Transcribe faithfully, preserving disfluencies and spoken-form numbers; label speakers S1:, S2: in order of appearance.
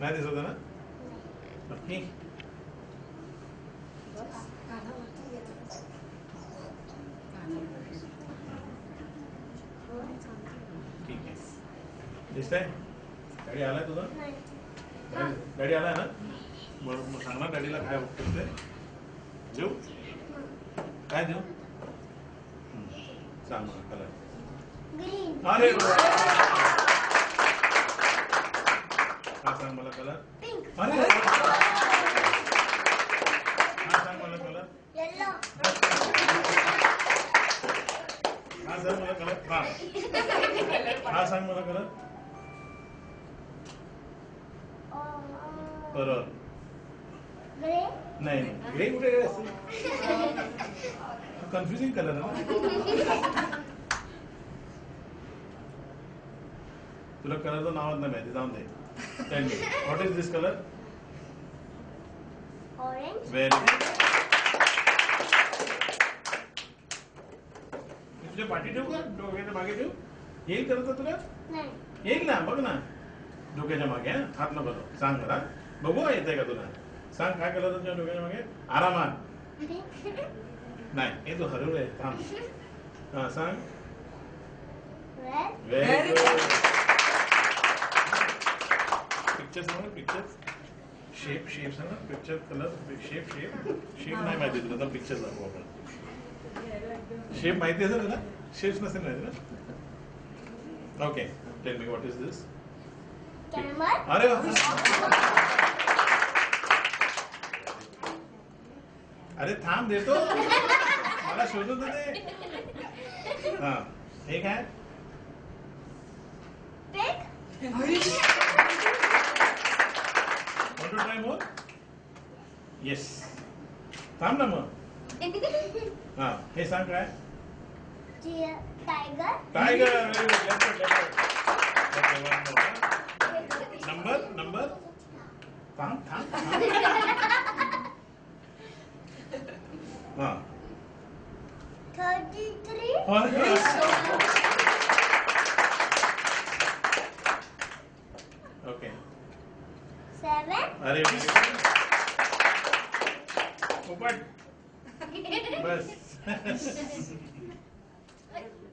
S1: नाही दिसत ना नक्की. ठीक आहे दिसतंय. डॅडी आलाय तुझा. डॅडी आलाय ना. बरं मग सांग ना डॅडीला काय होतं. देऊ काय देऊ सांग मला कलर. अरे हा सांग मला कलर. अरे हा सांग मला कलर. हा सांग मला कलर. हा हा सांग मला कलर. बरोबर नाही ग्रे कुठे कन्फ्युजिंग कलर आहे ना. तुला कलरचं नावच नाही माहिती जाऊन दे. Tell me what is this colour.
S2: Orange.
S1: Very good. तुझ्या पाठी ठेवू का डोक्याच्या मागे ठेवू. येईल करत तुला येईल ना बघ ना डोक्याच्या मागे. हात न बघ सांग मला बघू येतंय का तुला. सांग काय कलर तुझ्या डोक्याच्या मागे. आरामात नाही हे तू हरवलंय थांब. हा सांग. Very good. पिक्चर सांग पिक्चर. शेप शेप सांग picture colour shape shape shape नाही माहिती तुला तर पिक्चर दाखवू आपण. शेप माहिती असेल तुला. शेप्स नसेल माहिती ना. Okay tell me what is this. अरे अरे थांब देतो मला शोधून दे. हा हे काय. Want to try more? Yes. थांब ना मग. हा हे सांग काय.
S2: टायगर.
S1: टायगर. नंबर नंबर थांब थांब हा
S2: थर्टी थ्री.
S1: ओके
S2: सेवन.
S1: अरे पोपट बस.